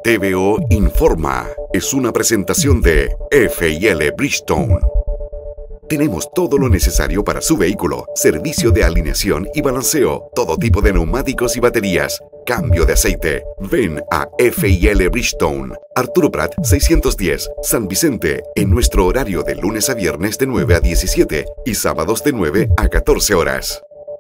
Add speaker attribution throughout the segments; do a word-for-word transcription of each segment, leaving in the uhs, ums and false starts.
Speaker 1: T V O Informa es una presentación de F y L Bridgestone. Tenemos todo lo necesario para su vehículo, servicio de alineación y balanceo, todo tipo de neumáticos y baterías, cambio de aceite. Ven a F y L Bridgestone, Arturo Prat seiscientos diez, San Vicente, en nuestro horario de lunes a viernes de nueve a diecisiete y sábados de nueve a catorce horas.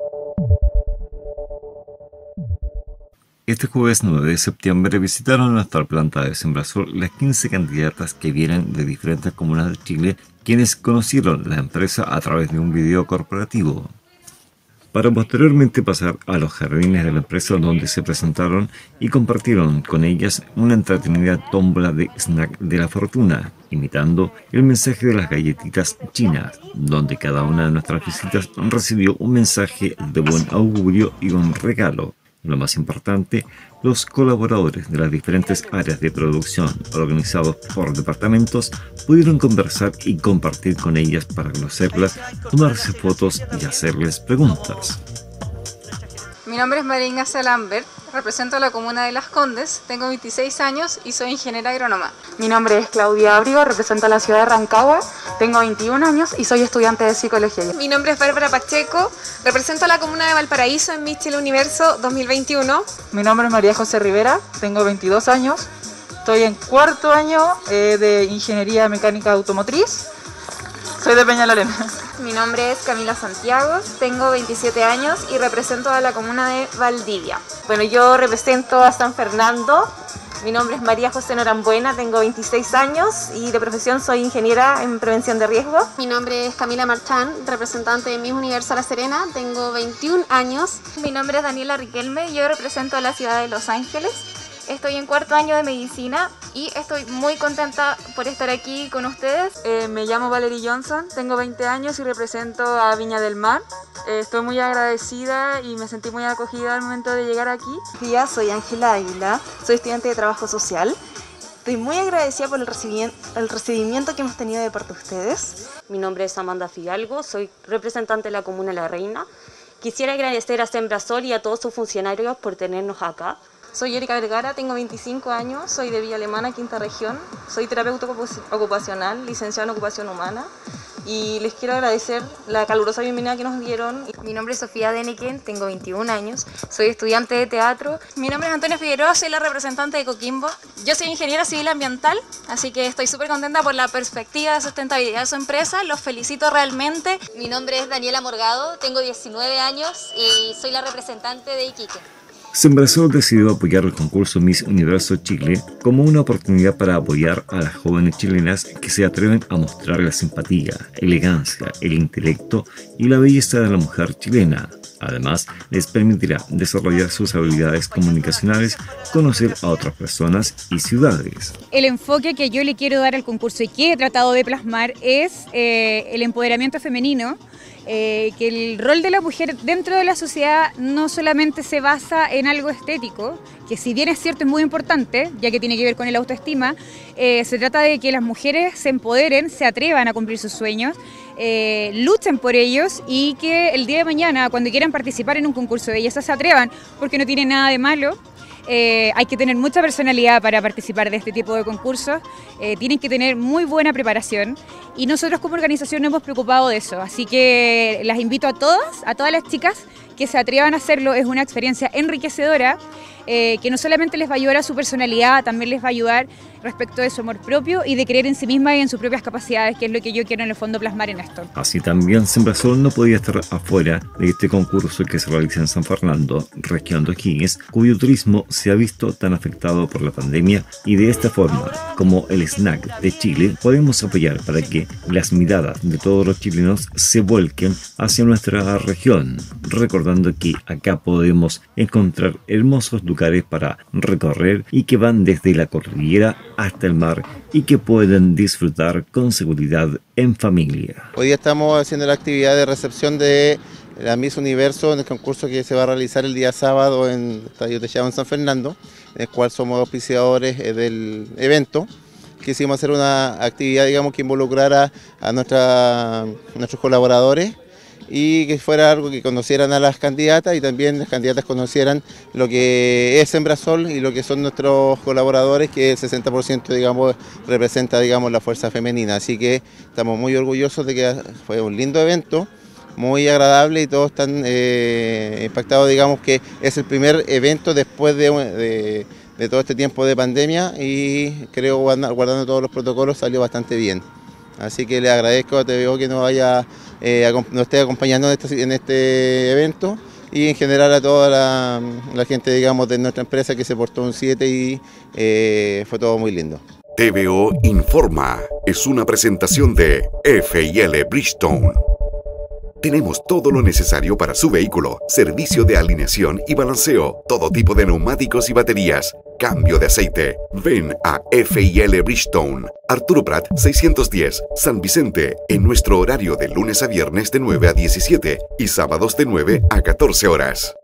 Speaker 2: Este jueves nueve de septiembre visitaron nuestra planta de Sembrasol las quince candidatas que vienen de diferentes comunas de Chile, quienes conocieron la empresa a través de un video corporativo, para posteriormente pasar a los jardines de la empresa, donde se presentaron y compartieron con ellas una entretenida tómbola de snack de la fortuna, imitando el mensaje de las galletitas chinas, donde cada una de nuestras visitas recibió un mensaje de buen augurio y un regalo. Lo más importante, los colaboradores de las diferentes áreas de producción, organizados por departamentos, pudieron conversar y compartir con ellas para conocerlas, tomarse fotos y hacerles preguntas.
Speaker 3: Mi nombre es María Ignacia Lambert, represento a la comuna de Las Condes, tengo veintiséis años y soy ingeniera agrónoma.
Speaker 4: Mi nombre es Claudia Abrigo, represento a la ciudad de Rancagua, tengo veintiún años y soy estudiante de psicología.
Speaker 5: Mi nombre es Bárbara Pacheco, represento a la comuna de Valparaíso en Miss Chile Universo dos mil veintiuno.
Speaker 4: Mi nombre es María José Rivera, tengo veintidós años, estoy en cuarto año eh, de Ingeniería Mecánica Automotriz, soy de Peñalolén.
Speaker 6: Mi nombre es Camila Santiago, tengo veintisiete años y represento a la comuna de Valdivia.
Speaker 7: Bueno, yo represento a San Fernando. Mi nombre es María José Norambuena, tengo veintiséis años y de profesión soy ingeniera en prevención de riesgo.
Speaker 8: Mi nombre es Camila Marchán, representante de Miss Universo La Serena, tengo veintiún años.
Speaker 9: Mi nombre es Daniela Riquelme, yo represento a la ciudad de Los Ángeles. Estoy en cuarto año de medicina y estoy muy contenta por estar aquí con ustedes.
Speaker 3: Eh, me llamo Valerie Johnson, tengo veinte años y represento a Viña del Mar. Eh, estoy muy agradecida y me sentí muy acogida al momento de llegar aquí.
Speaker 10: Ya soy Ángela Águila, soy estudiante de trabajo social. Estoy muy agradecida por el recibimiento, el recibimiento que hemos tenido de parte de ustedes.
Speaker 7: Mi nombre es Amanda Fidalgo, soy representante de la comuna de La Reina. Quisiera agradecer a Sembrasol y a todos sus funcionarios por tenernos acá.
Speaker 3: Soy Erika Vergara, tengo veinticinco años, soy de Villa Alemana, Quinta Región, soy terapeuta ocupacional, licenciada en ocupación humana y les quiero agradecer la calurosa bienvenida que nos dieron.
Speaker 9: Mi nombre es Sofía Deneken, tengo veintiún años, soy estudiante de teatro.
Speaker 11: Mi nombre es Antonia Figueroa, soy la representante de Coquimbo. Yo soy ingeniera civil ambiental, así que estoy súper contenta por la perspectiva de sustentabilidad de su empresa, los felicito realmente.
Speaker 12: Mi nombre es Daniela Morgado, tengo diecinueve años y soy la representante de Iquique.
Speaker 2: Sembrasol decidió apoyar el concurso Miss Universo Chile como una oportunidad para apoyar a las jóvenes chilenas que se atreven a mostrar la simpatía, elegancia, el intelecto y la belleza de la mujer chilena. Además, les permitirá desarrollar sus habilidades comunicacionales, conocer a otras personas y ciudades.
Speaker 13: El enfoque que yo le quiero dar al concurso y que he tratado de plasmar es eh, el empoderamiento femenino. Eh, que el rol de la mujer dentro de la sociedad no solamente se basa en algo estético, que si bien es cierto es muy importante, ya que tiene que ver con el autoestima, eh, se trata de que las mujeres se empoderen, se atrevan a cumplir sus sueños, eh, luchen por ellos y que el día de mañana, cuando quieran participar en un concurso de belleza, se atrevan, porque no tiene nada de malo. Eh, hay que tener mucha personalidad para participar de este tipo de concursos, eh, tienen que tener muy buena preparación y nosotros como organización nos hemos preocupado de eso, así que las invito a todas, a todas las chicas que se atrevan a hacerlo. Es una experiencia enriquecedora eh, que no solamente les va a ayudar a su personalidad, también les va a ayudar respecto de su amor propio y de creer en sí misma y en sus propias capacidades, que es lo que yo quiero en el fondo plasmar en esto.
Speaker 2: Así también Sembrasol no podía estar afuera de este concurso que se realiza en San Fernando, región de O'Higgins, cuyo turismo se ha visto tan afectado por la pandemia, y de esta forma, como el snack de Chile, podemos apoyar para que las miradas de todos los chilenos se vuelquen hacia nuestra región, recordando que acá podemos encontrar hermosos lugares para recorrer y que van desde la cordillera hasta el mar y que pueden disfrutar con seguridad en familia.
Speaker 14: Hoy día estamos haciendo la actividad de recepción de la Miss Universo en el concurso que se va a realizar el día sábado en el Estadio Techado en San Fernando, en el cual somos auspiciadores del evento. Quisimos hacer una actividad, digamos, que involucrara a, nuestra, a nuestros colaboradores y que fuera algo que conocieran a las candidatas y también las candidatas conocieran lo que es Sembrasol y lo que son nuestros colaboradores, que el sesenta por ciento digamos, representa digamos, la fuerza femenina. Así que estamos muy orgullosos de que fue un lindo evento, muy agradable y todos están eh, impactados, digamos que es el primer evento después de, de, de todo este tiempo de pandemia y creo guardando todos los protocolos salió bastante bien. Así que le agradezco a T V O que nos, haya, eh, nos esté acompañando en este, en este evento y en general a toda la, la gente digamos, de nuestra empresa que se portó un siete y eh, fue todo muy lindo.
Speaker 1: T V O Informa es una presentación de F y L Bridgestone. Tenemos todo lo necesario para su vehículo, servicio de alineación y balanceo, todo tipo de neumáticos y baterías, cambio de aceite. Ven a F y L Bridgestone, Arturo Prat seiscientos diez, San Vicente, en nuestro horario de lunes a viernes de nueve a diecisiete y sábados de nueve a catorce horas.